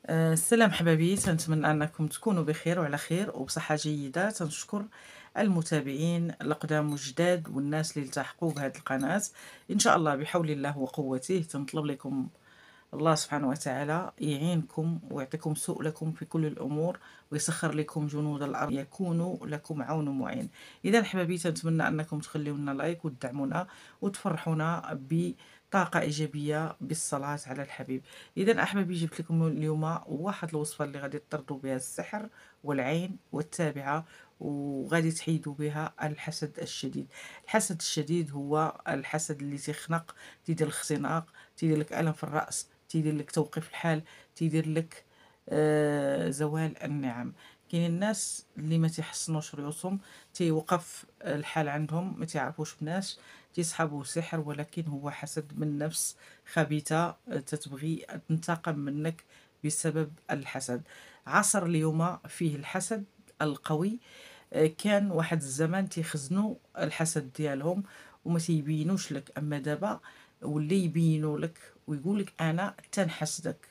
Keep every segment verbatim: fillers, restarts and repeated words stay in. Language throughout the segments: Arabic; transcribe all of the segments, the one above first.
آآ السلام حبايبي، تنتمنى أنكم تكونوا بخير وعلى خير وبصحة جيدة. تنشكر المتابعين الأقدام والجداد والناس اللي التحقوا بهذه القناة. إن شاء الله بحول الله وقوته تنطلب لكم الله سبحانه وتعالى يعينكم ويعطيكم سؤلكم في كل الأمور، ويسخر لكم جنود الأرض يكونوا لكم عون معين. إذا حبايبي تنتمنى أنكم تخليو لنا لايك وتدعمونا وتفرحونا بطاقة إيجابية بالصلاة على الحبيب. إذا أحبابي جبت لكم اليوم واحد الوصفة اللي غادي تطردوا بها السحر والعين والتابعة، وغادي تحيدوا بها الحسد الشديد. الحسد الشديد هو الحسد اللي تيخنق، تيدير الاختناق، تيدير لك ألم في الرأس، تيدير لك توقيف الحال، تيدير لك آه زوال النعم. كاين الناس اللي ما تيحسنوش ريوسهم، تيوقف الحال عندهم، ما تيعرفوش بناس، تيسحبوا سحر، ولكن هو حسد من نفس خبيثة آه، تتبغي تنتقم منك بسبب الحسد. عصر اليوم فيه الحسد القوي. آه، كان واحد الزمان تيخزنوا الحسد ديالهم وما تيبينوش لك، اما دابا واللي يبينوا لك ويقول لك انا تنحسدك،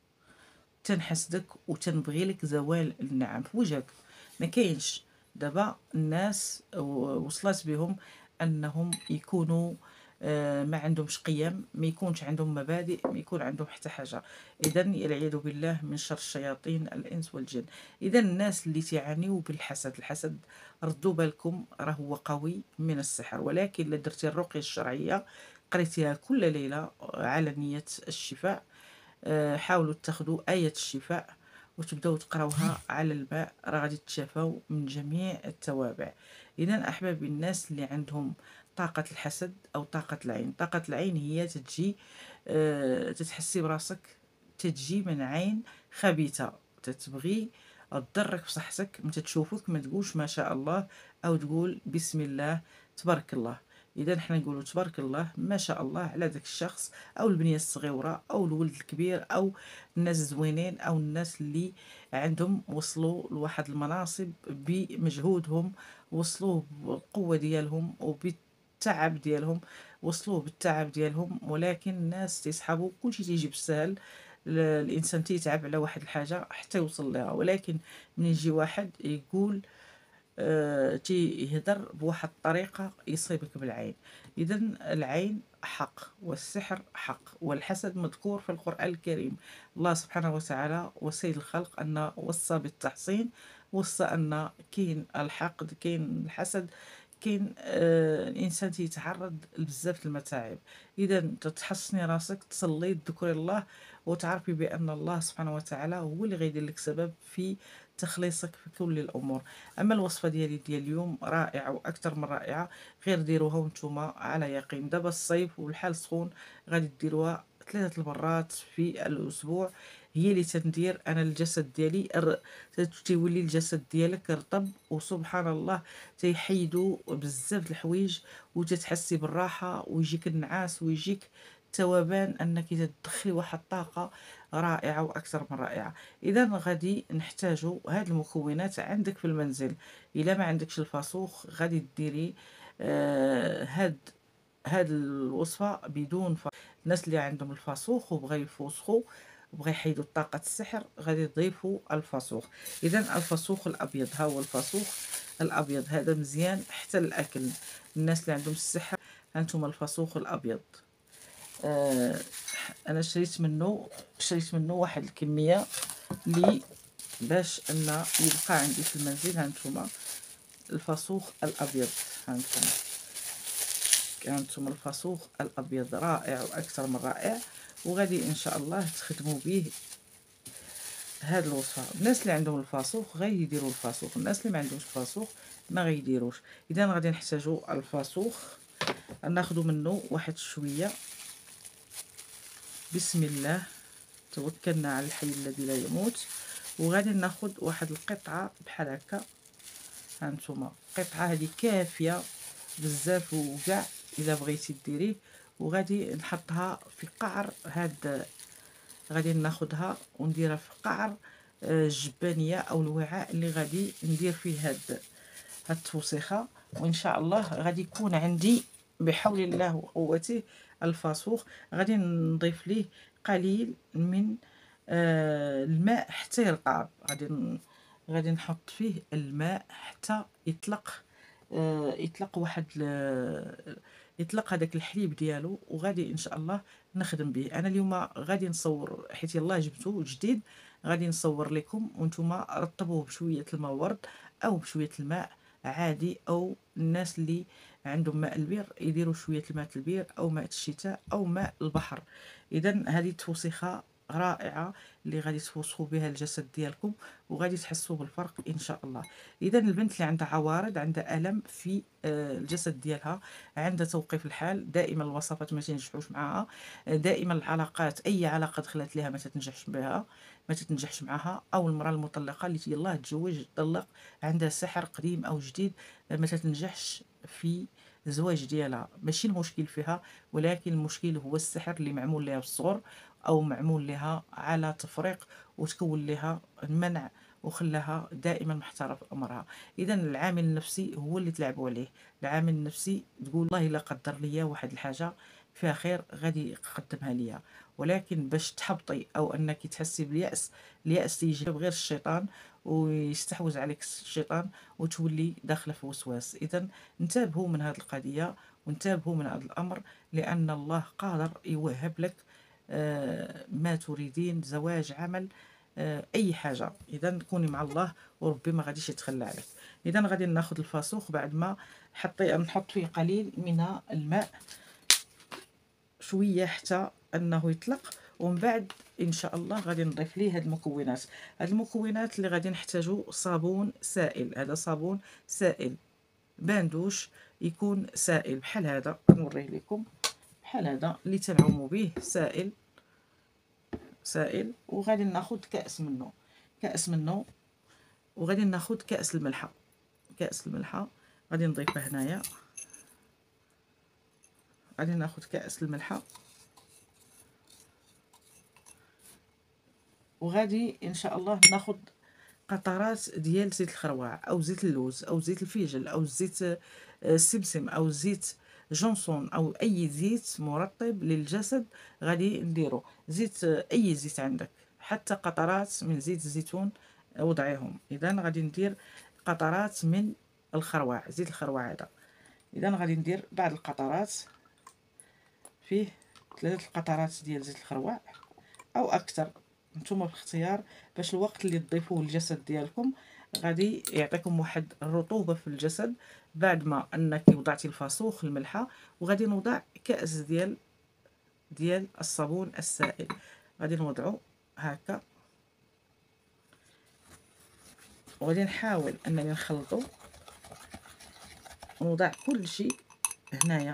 تنحسدك وتنبغي لك زوال النعم في وجهك. ما كاينش. دابا الناس و- وصلت بهم انهم يكونوا آه، ما عندهمش قيم، ما يكونش عندهم مبادئ، ما يكون عندهم حتى حاجه. اذا العياذ بالله من شر الشياطين الانس والجن. اذا الناس اللي تعانيوا بالحسد، الحسد ردوا بالكم راه هو قوي من السحر، ولكن الا درتي الرقيه الشرعيه قريتيها كل ليله على نيه الشفاء، آه، حاولوا تاخذوا آية الشفاء وتبداو تقراوها على الماء، راه غادي تشافوا من جميع التوابع. اذا احبابي، الناس اللي عندهم طاقة الحسد او طاقة العين، طاقة العين هي تتجي أه تتحسي براسك، تتجي من عين خبيثة تتبغي تضرك في صحتك، متى تشوفك ما تقولش ما شاء الله او تقول بسم الله تبارك الله. اذا حنا نقولوا تبارك الله ما شاء الله على ذاك الشخص او البنيه الصغيره او الولد الكبير او الناس الزوينين او الناس اللي عندهم وصلوا لواحد المناصب بمجهودهم، وصلوه بالقوه ديالهم وبالتعب ديالهم، وصلوه بالتعب ديالهم. ولكن الناس تيسحبوا كلشي تيجي بالسهل. ال- الانسان تيتعب على واحد الحاجه حتى يوصل لها، ولكن من يجي واحد يقول آه، تيهدر بواحد الطريقة يصيبك بالعين. إذا العين حق والسحر حق والحسد مذكور في القرآن الكريم. الله سبحانه وتعالى وسيد الخلق أن وصى بالتحصين، وصى أن كاين الحقد، كاين الحسد، كاين آه الانسان تيتعرض لبزاف المتاعب. اذا تتحسني راسك، تصلي، تذكري الله، وتعرفي بان الله سبحانه وتعالى هو اللي غيدير لك سبب في تخليصك في كل الامور. اما الوصفه ديالي ديال اليوم رائعه واكثر من رائعه، غير ديروها وانتم على يقين. دابا الصيف والحال سخون، غادي ديروها ثلاثه المرات في الاسبوع. هي اللي تندير انا الجسد ديالي ر- تيولي الجسد ديالك رطب، وسبحان الله تيحيدوا بزاف د الحوايج، وتتحسي بالراحه ويجيك النعاس ويجيك توبان انك تدخلي واحد الطاقه رائعه واكثر من رائعه. اذا غادي نحتاجوا هاد المكونات عندك في المنزل. الا ما عندكش الفاسوخ غادي ديري آه هاد هاد الوصفه بدون ف... الناس اللي عندهم الفاسوخ وبغا يفوسخوا وبغا يحيدوا طاقه السحر غادي يضيفوا الفاسوخ. اذا الفاسوخ الابيض، ها هو الفاسوخ الابيض، هذا مزيان حتى الاكل. الناس اللي عندهم السحر هانتوما الفاسوخ الابيض. آه انا شريت منه شريت منه واحد الكميه لي باش ان يبقى عندي في المنزل. هانتوما الفاسوخ الابيض، هانتوما هانتوما الفاسوخ الابيض رائع واكثر من رائع، وغادي ان شاء الله تخدموا به هاد الوصفه. الناس اللي عندهم الفاسوخ غيديروا الفاسوخ، الناس اللي ما عندهمش الفاسوخ ما غيديروش. اذا غادي نحتاجوا الفاسوخ، ناخذ منه واحد شويه. بسم الله توكلنا على الحي الذي لا يموت. وغادي ناخذ واحد القطعه بحال هكا، هانتوما قطعه هذه كافيه بزاف وكاع الا بغيتي ديريه. وغادي نحطها في قعر هاد، غادي ناخذها ونديرها في قعر آه، الجبانيه او الوعاء اللي غادي ندير فيه هاد هاد التوسيخه. وان شاء الله غادي يكون عندي بحول الله وقوته الفاسوخ. غادي نضيف ليه قليل من آه الماء حتى يرقى، غادي ن- غادي نحط فيه الماء حتى يطلق، آه يطلق واحد ل- يطلق هذاك الحليب ديالو، وغادي ان شاء الله نخدم به. انا اليوم غادي نصور حيت يلاه جبتو جديد، غادي نصور لكم وانتم رطبوه بشويه الماء ورد او بشويه الماء عادي، او الناس اللي عندهم ماء البير يديروا شويه الماء البير او ماء الشتاء او ماء البحر. اذا هذه توصيخه رائعه اللي غادي توصفوا بها الجسد ديالكم وغادي تحسوا بالفرق ان شاء الله. اذا البنت اللي عندها عوارض، عندها الم في آه، الجسد ديالها، عندها توقيف الحال، دائما الوصفات ما تنجحوش معها، دائما العلاقات اي علاقه دخلت لها ما تتنجحش بها، ما تتنجحش معها، او المراه المطلقه اللي يلاه تزوج طلق، عندها سحر قديم او جديد ما تتنجحش في الزواج ديالها، ماشي المشكل فيها، ولكن المشكل هو السحر اللي معمول لها بالصغر او معمول لها على تفريق وتكون لها منع وخلاها دائما محتاره في امرها. اذا العامل النفسي هو اللي تلعبوا عليه، العامل النفسي تقول والله الا قدر ليا واحد الحاجه فيها خير غادي يقدمها ليا، ولكن باش تحبطي او انك تحسي بالياس، الياس تيجي بغير الشيطان ويستحوذ عليك الشيطان وتولي داخله في وسواس. اذا انتبهوا من هذه القضيه وانتبهوا من هذا الامر، لان الله قادر يوهب لك آه، ما تريدين، زواج، عمل، آه، اي حاجه. اذا كوني مع الله وربي ما غاديش يتخلى عليك. اذا غادي ناخذ الفاسوخ بعد ما حطي نحط فيه قليل من الماء شويه حتى انه يطلق، ومن بعد ان شاء الله غادي نضيف ليه هاد المكونات. هاد المكونات اللي غادي نحتاجو صابون سائل، هذا صابون سائل باندوش يكون سائل بحال هذا، نوريه لكم بحال هذا اللي تنعوموا به، سائل سائل. وغادي ناخذ كأس منه، كأس منه وغادي ناخذ كأس الملحه، كأس الملحه غادي نضيفها هنايا، غادي ناخذ كأس الملحه، وغادي ان شاء الله ناخذ قطرات ديال زيت الخروع او زيت اللوز او زيت الفيجل او زيت آه، السمسم او زيت جونسون او اي زيت مرطب للجسد غادي نديرو، زيت آه، اي زيت عندك، حتى قطرات من زيت الزيتون وضعيهم. اذا غادي ندير قطرات من الخروع، زيت الخروع هذا. اذا غادي ندير بعض القطرات، فيه ثلاثه القطرات ديال زيت الخروع او اكثر، نتوما بالاختيار، باش الوقت اللي تضيفوه للجسد ديالكم غادي يعطيكم واحد الرطوبه في الجسد. بعد ما انك وضعتي الفاسوخ الملحه، وغادي نوضع كاس ديال ديال الصابون السائل، غادي نوضعو هكا، وغادي نحاول انني نخلطو ونوضع كل شيء هنايا،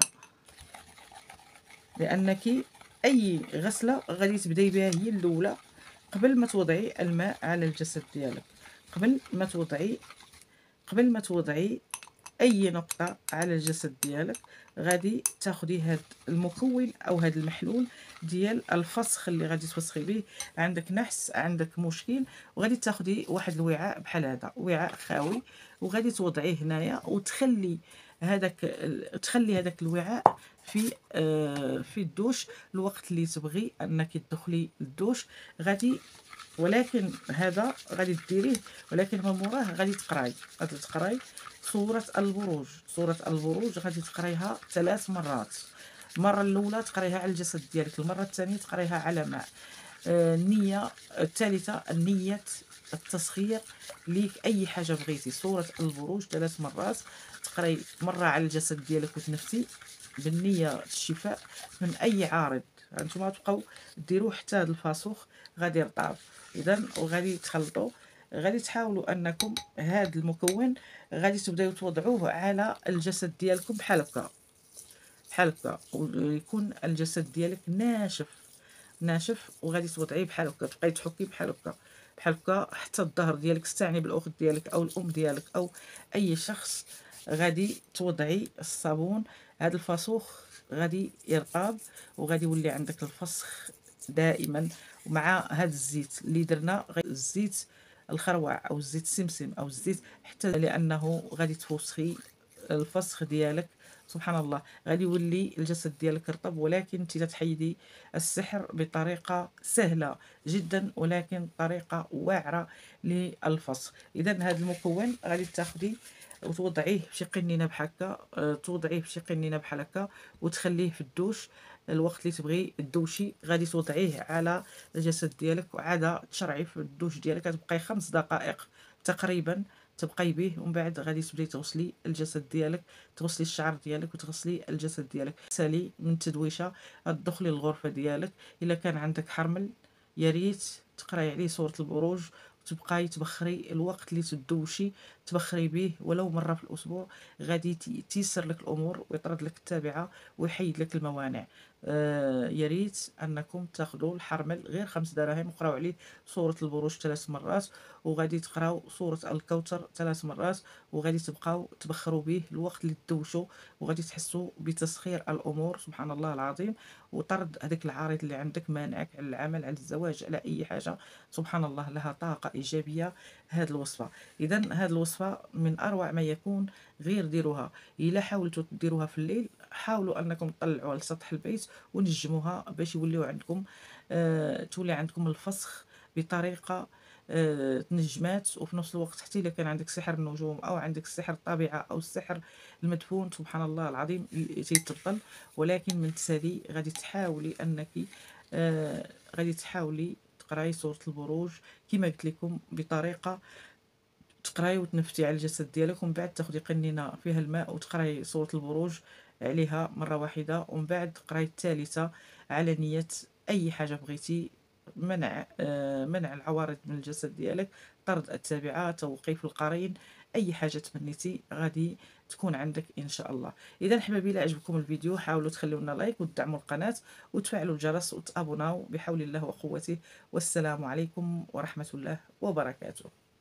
لانك اي غسله غادي تبداي بها هي الاولى قبل ما توضعي الماء على الجسد ديالك، قبل ما توضعي قبل ما توضعي اي نقطه على الجسد ديالك غادي تاخدي هاد المكون او هاد المحلول ديال الفسخ اللي غادي تفسخي به. عندك نحس، عندك مشكل، وغادي تاخدي واحد الوعاء بحال هذا، وعاء خاوي، وغادي توضعيه هنايا وتخلي هذاك تخلي هذاك الوعاء في آه في الدوش الوقت اللي تبغي انك تدخلي الدوش. غادي ولكن هذا غادي ديريه، ولكن من موراه غادي تقراي، غادي تقراي سورة البروج. سورة البروج غادي تقريها ثلاث مرات، المرة الأولى تقريها على الجسد ديالك، المرة الثانية تقريها على ماء، آه، النية الثالثة النية التسخير ليك أي حاجة بغيتي. سورة البروج ثلاث مرات تقري، مرة على الجسد ديالك وتنفسي بالنية الشفاء من أي عارض. هانتوما تبقاو ديروه حتى هاد الفاسوخ غادي يرطاب. إذا وغادي تخلطوا، غادي تحاولوا انكم هذا المكون غادي تبداو توضعوه على الجسد ديالكم بحال هكا، بحال هكا، ويكون الجسد ديالك ناشف ناشف، وغادي توضعيه بحال هكا، تبقاي تحكي بحال هكا بحال هكا حتى الظهر ديالك، استعني بالاخت ديالك او الام ديالك او اي شخص. غادي توضعي الصابون، هذا الفاسوخ غادي يرقاب وغادي يولي عندك الفسخ دائما. ومع هذا الزيت اللي درنا، الزيت الخروع او الزيت السمسم او الزيت، حتى لانه غادي تفوسخي الفسخ ديالك سبحان الله غادي يولي الجسد ديالك رطب، ولكن انت تتحيدي السحر بطريقة سهلة جدًا، ولكن طريقة واعرة للفسخ. إذًا هذا المكون غادي تاخديه وتوضعيه في شي قنينة بحال هكا، آآ توضعيه في شي قنينة بحال هكا وتخليه في الدوش الوقت اللي تبغي تدوشي، غادي توضعيه على الجسد ديالك وعاد تشرعي في الدوش ديالك، كتبقاي خمس دقائق تقريبًا تبقاي به، ومن بعد غادي تبداي تغسلي الجسد ديالك، تغسلي الشعر ديالك وتغسلي الجسد ديالك. تسالي من التدويشة غتدخلي للغرفة ديالك، إلا كان عندك حرمل يا ريت تقراي عليه سورة البروج وتبقاي تبخري الوقت اللي تدوشي، تبخري به ولو مرة في الأسبوع، غادي ت تيسر لك الأمور ويطرد لك التابعة ويحيد لك الموانع. آآ يا ريت أنكم تاخدوا الحرمل غير خمس دراهم وقراو عليه سورة البروج ثلاث مرات، وغادي تقراو سورة الكوثر ثلاث مرات، وغادي تبقاو تبخروا به الوقت اللي تدوشوا، وغادي تحسوا بتسخير الأمور سبحان الله العظيم، وطرد هذاك العارض اللي عندك مانعك على العمل، على الزواج، على أي حاجة. سبحان الله لها طاقة إيجابية هاد الوصفة. إذا هاد الوصفة من أروع ما يكون، غير ديروها. إلا حاولتوا ديروها في الليل حاولوا أنكم تطلعوها لسطح البيت ونجموها باش يوليو عندكم، آه تولي عندكم الفسخ بطريقة آه تنجمات، وفي نفس الوقت حتى إلا كان عندك سحر النجوم أو عندك سحر الطبيعة أو السحر المدفون سبحان الله العظيم تيتبطل. ولكن من تسالي غادي تحاولي أنك آه غادي تحاولي تقراي سورة البروج كما قلت لكم بطريقة تقراي وتنفتي على الجسد ديالك، ومن بعد تاخدي قنينة فيها الماء وتقراي سورة البروج عليها مرة واحدة، ومن بعد تقراي الثالثة على نية أي حاجة بغيتي، منع آه منع العوارض من الجسد ديالك، طرد التابعة، توقيف القرين، أي حاجة تمنيتي غادي تكون عندك إن شاء الله. إذا حبايبي إلا عجبكم الفيديو حاولوا تخليو لنا لايك وتدعموا القناة وتفعلوا الجرس وتابوناو بحول الله وقوته. والسلام عليكم ورحمة الله وبركاته.